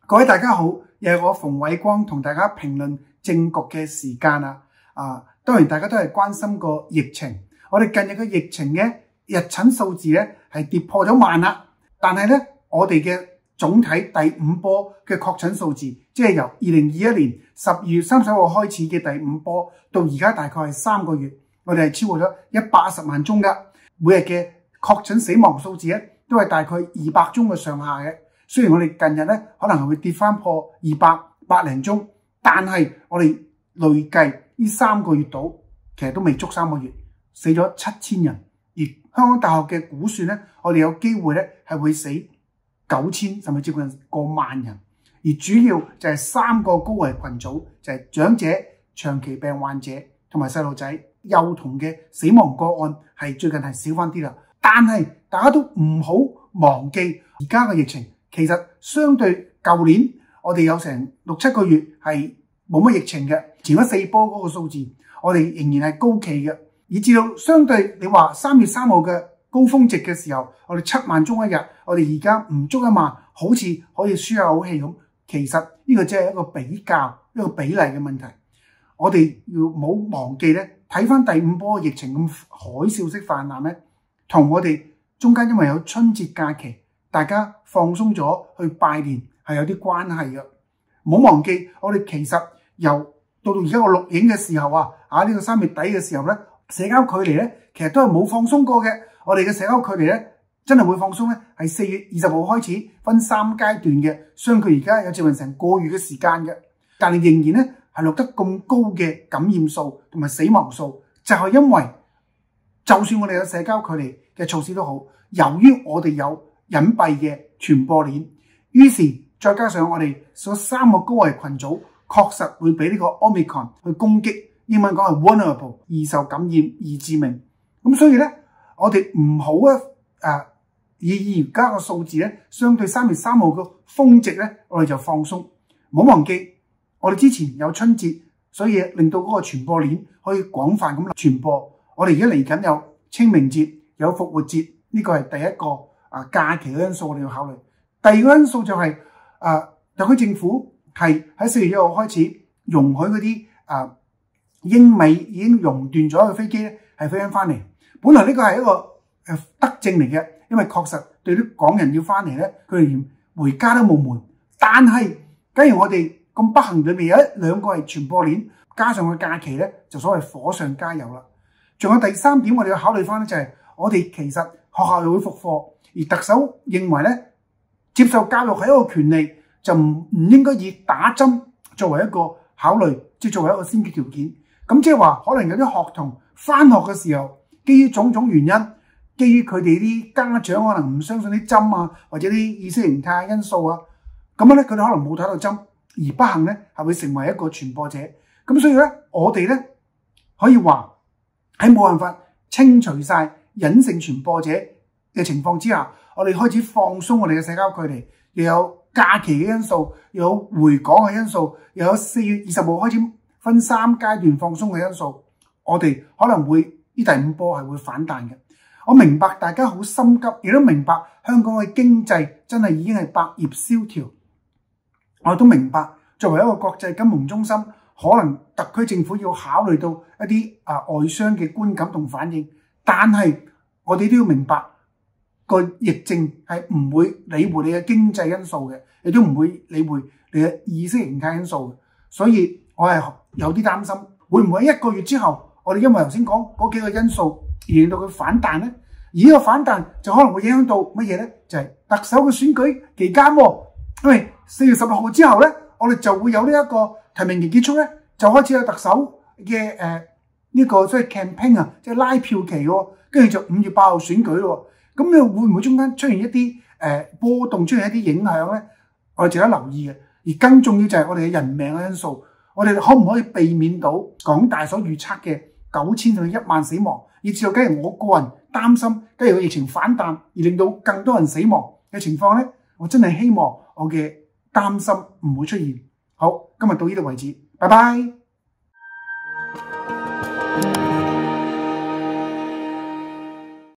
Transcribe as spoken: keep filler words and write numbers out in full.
各位大家好，又係我馮偉光同大家評論政局嘅時間啦。啊，當然大家都係關心個疫情。我哋近日嘅疫情嘅日診數字咧係跌破咗萬啦，但係咧我哋嘅總體第五波嘅確診數字，即係由二零二一年十二月三十一號開始嘅第五波，到而家大概係三個月，我哋係超過咗一百一十萬宗噶。每日嘅確診死亡數字咧都係大概二百宗嘅上下嘅。雖然我哋近日咧可能係會跌翻破二百百零宗，但係我哋累計呢三個月度其實都未足三個月，死咗七千人。而香港大學嘅估算咧，我哋有機會咧係會死九千甚至接近過萬人。而主要就係三個高危群組，就係長者、長期病患者同埋細路仔、幼童嘅死亡個案係最近係少翻啲啦。但係大家都唔好忘記而家嘅疫情。其實相對舊年，我哋有成六七個月係冇乜疫情嘅，前嗰四波嗰個數字，我哋仍然係高企嘅。以至到相對你話三月三號嘅高峰值嘅時候，我哋七萬宗一日，我哋而家唔足一萬，好似可以舒下口氣咁。其實呢個只係一個比較，一個比例嘅問題。我哋要唔好忘記咧，睇翻第五波疫情咁海嘯式泛濫咧，同我哋中間因為有春節假期。大家放鬆咗去拜年係有啲關係嘅，唔好忘記我哋其實由到到而家個錄影嘅時候啊，啊呢個三月底嘅時候咧，社交距離咧其實都係冇放鬆過嘅。我哋嘅社交距離咧真係會放鬆咧，係四月二十號開始分三階段嘅，相距而家有接近成個月嘅時間嘅，但係仍然咧係錄得咁高嘅感染數同埋死亡數，就係因為就算我哋有社交距離嘅措施都好，由於我哋有隱蔽嘅傳播鏈，於是再加上我哋所三個高危群組確實會俾呢個 Omicron 去攻擊，英文講係 vulnerable， 易受感染、易致命。咁所以咧，我哋唔好啊誒以而家個數字咧，相對三月三號個峰值咧，我哋就放鬆。唔好忘記，我哋之前有春節，所以令到嗰個傳播鏈可以廣泛咁傳播。我哋而家嚟緊有清明節、有復活節，呢個係第一個。啊，假期嘅因素我哋要考慮。第二個因素就係、是，啊，特區政府係喺四月一號開始容許嗰啲啊英美已經熔斷咗嘅飛機咧係飛翻翻嚟。本來呢個係一個誒德政嚟嘅，因為確實對啲港人要翻嚟咧，佢哋連回家都冇門。但係假如我哋咁不幸裏面有一兩個係傳播鏈，加上個假期咧，就所謂火上加油啦。仲有第三點我哋要考慮翻咧，就係我哋其實學校又會復課。而特首認為咧，接受教育係一個權利，就唔唔應該以打針作為一個考慮，即係作為一個先決條件。咁即係話，可能有啲學童返學嘅時候，基於種種原因，基於佢哋啲家長可能唔相信啲針啊，或者啲意識形態因素啊，咁樣咧佢哋可能冇睇到針，而不幸咧係會成為一個傳播者。咁所以咧，我哋咧可以話喺冇辦法清除晒隱性傳播者嘅情況之下，我哋開始放鬆我哋嘅社交距離，又有假期嘅因素，又有回港嘅因素，又有四月二十號開始分三階段放鬆嘅因素，我哋可能會呢第五波係會反彈嘅。我明白大家好心急，亦都明白香港嘅經濟真係已經係百業蕭條。我都明白作為一個國際金融中心，可能特區政府要考慮到一啲啊外商嘅觀感同反應，但係我哋都要明白。個疫症係唔會理會你嘅經濟因素嘅，亦都唔會理會你嘅意識形態因素嘅，所以我係有啲擔心，會唔會一個月之後，我哋因為頭先講嗰幾個因素而令到佢反彈咧？而呢個反彈就可能會影響到乜嘢咧？就係、是、特首嘅選舉期間喎，因為四月十六號之後咧，我哋就會有呢一個提名期結束咧，就開始有特首嘅誒呢個所謂 campaign 啊，即係拉票期喎，跟住就五月八號選舉咯。咁你會唔會中間出現一啲誒、呃、波動，出現一啲影響咧？我哋值得留意嘅。而更重要就係我哋嘅人命嘅因素，我哋可唔可以避免到港大所預測嘅九千到一萬死亡？以至到假如我個人擔心，假如個疫情反彈而令到更多人死亡嘅情況咧，我真係希望我嘅擔心唔會出現。好，今日到呢度為止，拜拜。